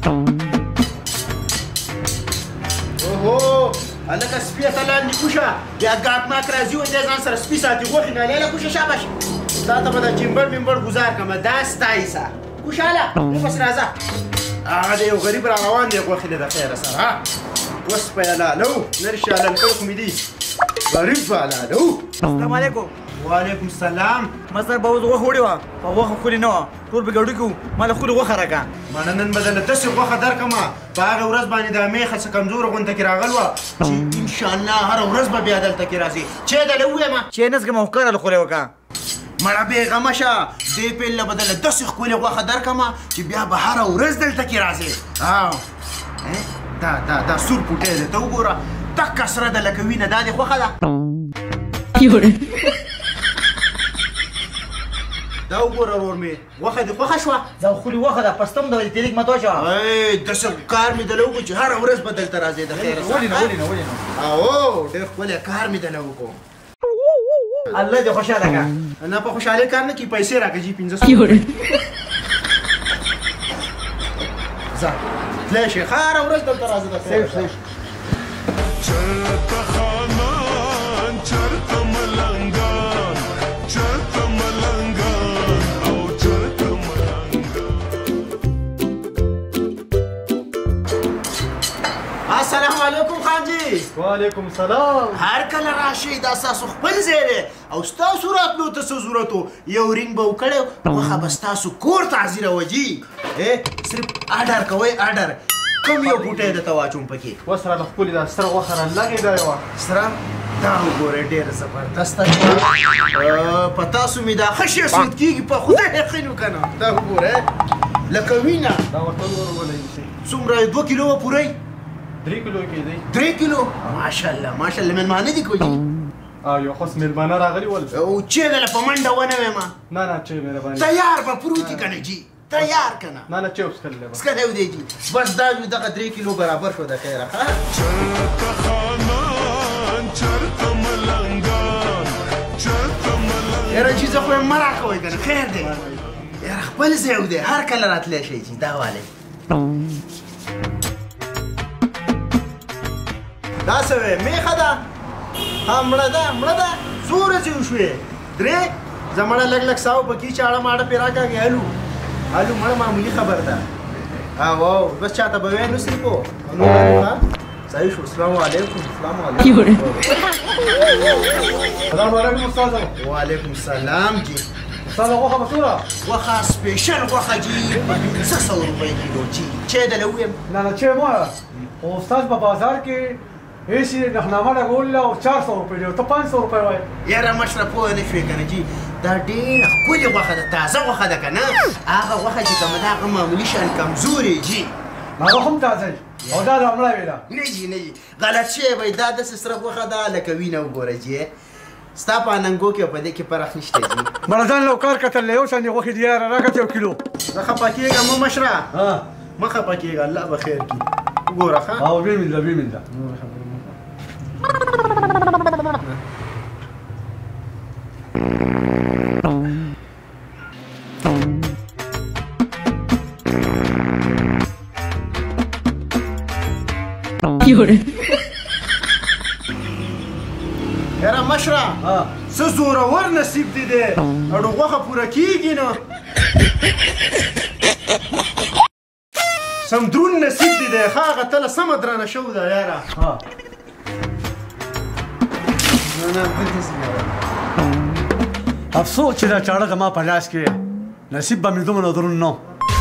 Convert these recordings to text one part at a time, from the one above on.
اوهو هلکه سپي ته لاندې کوشه بیا ګاټماک راځي و دې ځان سره سپي ساتي غوښې نه لیله کوشه شاباش تا ته به د چمبړ ممبړ ګزار کړمه دا ستا حصه کوشه هله بس راځه هغه د یو غریب را روان دی غوښې دې د خیره سره ها اوس په یې لالو نرشي هللکه خو مې دي غریب به لالو السلام علیکم وعلیکم السلام ما سره به اوس غوښه وړې وه په غوښه خولې نه وه ټول به ګډو کې وو ما له خولې غوښه راکړه ما نن به درله داسې غوښه درکړمه په هغه ورځ باندې د میخه څه کمزوره غونته کې راغل وه چې انشاءالله هره ورځ به بیا دلته کې راځي چې دله ووایم چې نه څکم او ښکاره له خولې وکړه مړه بېغمه شه دې پېله به درله داسې ښکلې غوښه درکړمه چې بیا به هره ورځ دلته کې راځې دا سور پوټی دی ته وګوره دقه سره ده لکه وینه دا دې خوښه ده دا وګوره ورور مې غوښه دې خوښه شوه دا خولې غوښه ده پستم ده تېرېږ متوه شوه داسې کار مې دله وکړو چې هره ورځ به دلته راځې د خیره ولې نه او ډېر ښکلی کار مې دله وکړو الله دې خوشحاله کړه نه په خوشحالۍ کار نه کړي پیسې راکړه جي 500 ځه تلی شي هره ورځ دلته راځه د خیره چرته خانان چرته ملنګان چرته ملنګان او چرته ملنګان السلام علیکم خان جي وعلیکم السلام هر کله راشئ دا ستاسو خپل ځای دی او ستاسو راتلو ته څه ضرورت و یو رینګ به وکړی غوښه به ستاسو کور ته حاضروه جي صرف اډر کوئ اډر کوم یو بوټی درته واچوم پکې اوس راله ښکلې ده سره غوښه رالګې دا یوه سره دا وګورئ ډېره زبردسته په تاسو مې دا ښه شی سود کېږي په خدای یقین وکنه دا وګورئ لکه وینه دا ورته ورولئ څومره 2 کیلو به پوری 3 کیلو کېدی 3 کیلو ماشاءالله ماشاءالله مېلمانه دي کوجي یو خو مېلمانه راغلي ول او چې دله په منډه ونه ویم نه چې مهرباني تیار به پروت دي کنه جي تیار کنه نه چې وسکلې بس څنګه دی جي بس دا دغه 3 کیلو برابر شو د خیره ها چرته خانان چرته ملنګان چرته ملنګان یاره جي زه خو یې مه راکوئ کنه خیر دی یاره خپل ځای دی هر کله راتلی شئ جي دا والی دا څه وی میخه ده مړه ده څو ورځې وشوې 3 زه مړه لږ لږ ساو پکې چاړه ماړه پرې راکاږې الو مړه معمولي خبر ده او بس چاته به وی نو صرفو صحیح شو السلام علیکم السلام علیکم استاد وعلیکم السلام جی استاد غوښه به څومره غوښه سپیشل غوښه جي په 500 روپۍ کیلو جي چې دله ویم نه چې مو استاد په بازار کې ایسی نخنامه لګولې او 400 روپۍ دی ته 500 روپۍ وایې یاره مشره پوه نه شوې که نه جي دا ډېره ښکلې غوښه ده تازه غوښه ده که نه هغه غوښه چې کومه ده هغه معمولي شان کمزورې جي هغه هم تازه او دا د مړه وې ده نه جي غلط شوی وایي دا داسې سره غوښه ده لکه وینه وګوره جي ستا په اننګو کې او په دې کې فرق نشته جي مړه ځان لو کار کتل یو شان غوښې دی یاره راکړه 1 کیلو زه خفه کېږم مه مشره مه خفه کېږه الله به خیر کړي وګوره ښه او بېمنده یاره مشره څه زورور نصیب دی دی اړو غوښه پوره کېږي نه سم درون نصیب دی دی ښه هغه تله سمه درانه شو ده یاره افسوس چې دا چاړه زما په لاس کې نصیب به مې دومره درون نه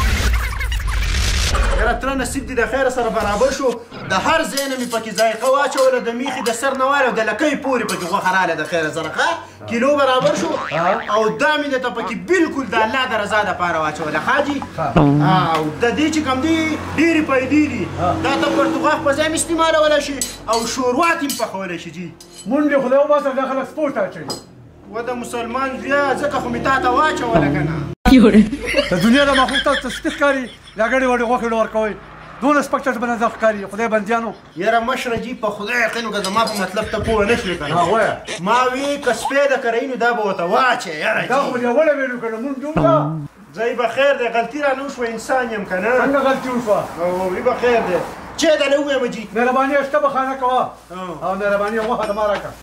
یاره تره نصیب دې د خیره سره برابر شو د هر ځای نه مې پکې ذایقه واچوله د میخې د سر نه واله او د لکۍ پورې پکې غوښه راله د خیره سره ښه کیلو برابر شو او دا مې درته پکې بالکل د الله د رضا دپاره واچوله ښه جي او د دې چې کوم دي ډېرې پیدې دي دا ته پرتوغاښ په ځای هم استعمالولی شي او شوروات هم پخولی شي جي منډې خدای وباسه دا خلک سپورټ اچوي و د مسلمان بیا ځکه خو مې تا ته واچوله که نه د دنیا د مخلوق ته سپک ښکاري دا ګډې وډې غوښې ډه ورکوئ دونه سپک چټ به نظر ښکاري خدای بندیانو یاره مشره جي په خدای یقین وکړه زما په مطلب ته پوه نه شوې که نه ما وی که سپی د کرئ نو دا به ورته واچې یاره دا خو یوله ویلو که نه مونږ دومره ځای به خیر دی غلطي رانه وشوه انسان یم که نه څنګه غلطي وشوه او وی به خیر دی چې درله ووایم جي مهرباني شته بخانه کوه او مهرباني غوښه د ما راکړه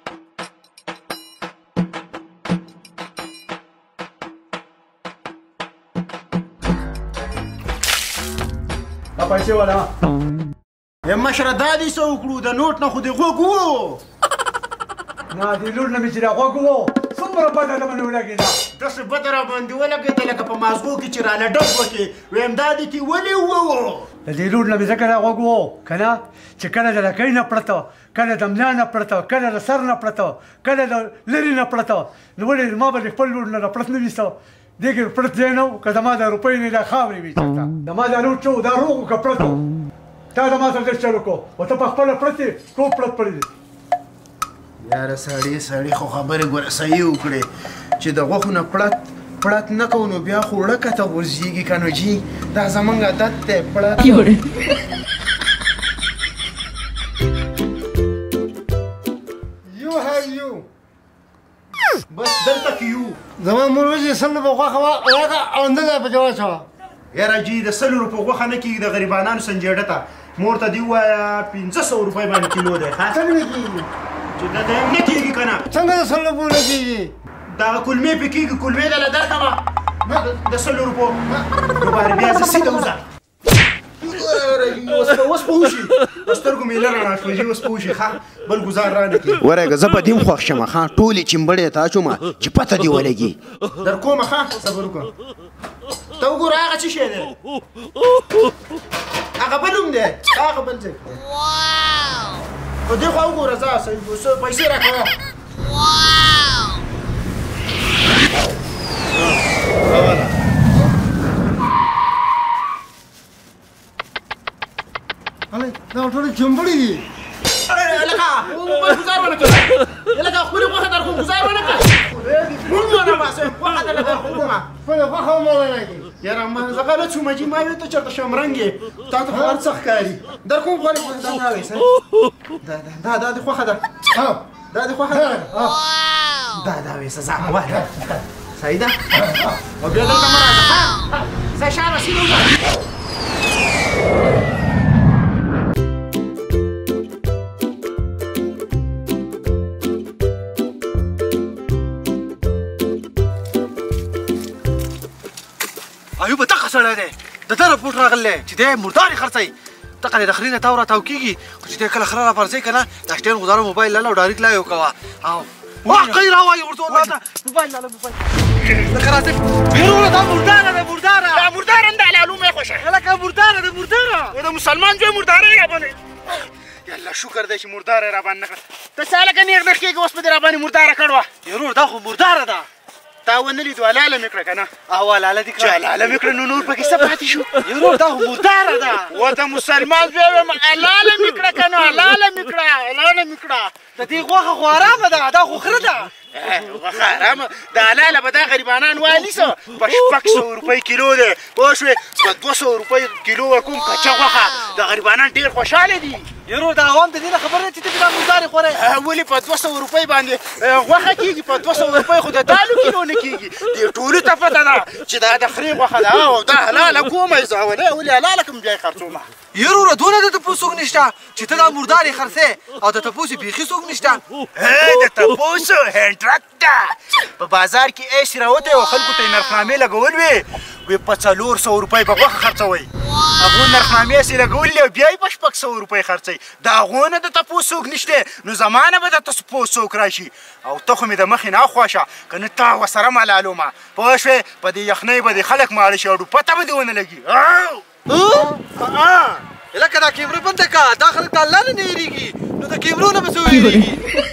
دا پیسې والا مشره دا دې څه وکړو د نوټ نه خو دې غوږ وو نه دې لور نه مې چې دا غوږ وو څومره بده ده باندې ولګېده داسې بده راباندې ولګېده لکه په مازغو کې چې رانه ډب وکړې ویم دا دې کې ولې ووو د دې لور نه مې ځکه دا غوږ وو که نه چې کله د لکۍ نه پرته کله د ملا نه پرته کله د سر نه پرته کله د لرې نه پرته نو ولې ما به د خپل لور نه راپرت نه ویسته دې کې پرت ځای نه و که زما د روپۍ نه دا خاورې وي چېرته زما دا لور چې و دا روغ و که پرت و تا زما سره ډېر چل وکړو او ته په خپله پرت یې ټول پرت پړی دی یاره سړی خو خبرې ګوره صحیح وکړې چې د غوښو نه پړت نه کوو نو بیا خو وړه کته غورځېږي که نو جي دا زموږ عادت دی پړت بس دلته کې یو زما مور وایي سل روپۍ غوښه راکړه او نه ځای پکې واچوه یاره جي د 100 روپو غوښه نه کېږي د غریبانانو سنجېډه ته مور ته دې ووایه 1500 روپۍ باندې کیلو دی ښه څنګه نه کېږي چې دا ته نه کېږي که نه څنګه د 100 روپو نه کېږي دغه کلمې پې کېږي کلمې دله درکړمه د 100 روپو دوباره بیا زه سیده وځه اوس پوه شي په سترګو مې ایله رڼا شوه جي اوس پوه شي ښه بل ګزار رانه کړي ورګه زه په دې هم خوښ شم ښه ټولې چمبړې ته اچومه چې پته دې ولګي در کومه ښه صبر وکړه ته وګوره هغه څه شی دی هغه بل هم دی هغه بل ځای په دې خوا وګوره ځه پیسې راکوه دا ټولې چمبړې دي لکه ګزار ونه کړه لکه خپلې غوښه در خو ګزار ونه کړه مونږ ونه باسه غوښه در لکه خپله غوښه هم ونه کړي یاره ما زه غلط شوم جي ما ویل ته چېرته شمرنګ یې تا ته خو هر څه ښکاري در کوم غواړې دا راویسه دا دې خوښه ده دا دې خوښه ده دا ویسه ځه وایه صحیح ده او بیا دلته مه راځه ځه شابه سیده وځه ایوب دغه سړی دی د ده رپورټ راغلی چې دی مردارې خرڅوي دغه د خرې نه تاو راتاو کېږي خو چې دی کله خره راپرځوي که نه د شټین غوزاره موبایل لاله او ډایرکټ لایو کوه او واقعي راوایي ورته موبایل لاله موبایل لکه راځي وروره دا مرداره ده مرداره دا مرداره هم د علالو مې خوښه لکه مرداره ده مرداره د مسلمان زوی مرداره یې راباندې یالله شکر دی چې مرداره یې راباندې نه کړه ته څه هلکه نیغ نښ کېږي اوس به دې راباندې مرداره کړوه ورور دا خو مرداره ده تا ونه لیدو حلاله مې کړه که نه او حلاله دې چې حلاله مې کړه نو نور پکې څه پاتې شو ورور دا خو مرداره ده و ته مسلمان زوی ویم حلاله مې کړه که نه حلاله مې کړه حلاله مې کړه د دې غوښه خو ارامه ده دا خو خره ده غوښه ارامه د حلاله به دا غریبانان والي څه په 600 روپۍ کیلو دی پوه شوې په 200 روپۍ کیلو ورکوم کچه غوښه د غریبانان ډېر خوشحاله دي ورور دا عوام د دې نه خبر دی چې ته دا مردارې خورې ولې په 200 روپۍ باندې غوښه کېږي په 200 روپۍ خو د دالو کیلو نه کېږي دې ټولو ته پته ده چې دا د خرې غوښه ده او دا حلاله کومه یې زه ولې حلاله کوم بیا یې خرڅومه یروره دونه د تپوس څوک نشته چې ته دا مردارې خرڅې او د تپوس یې بیخي څوک نشته د تپوسو هینډرک ده په بازار کې ایس راوتی او خلکو ته یې نرخنامې لګول وې په 400 روپۍ به غوښه خرڅوئ هغو نرخنامې یې لګولې او بیا یې په 600 روپۍ خرڅوئ د هغو نه د تپوس څوک نشته نو زما نه به د تپوس څوک راشي او ته خو مې د مخې نه اخواشه که نه تا ورسره معلومه پوه شوې په دې یخنۍ به دې خلک ماړه شي او پته به دې ونه لګي لکه دا کیمره بنده که دا خلک د الله نه نه هېرېږي نو د کیمرو نه به څه وېرېږي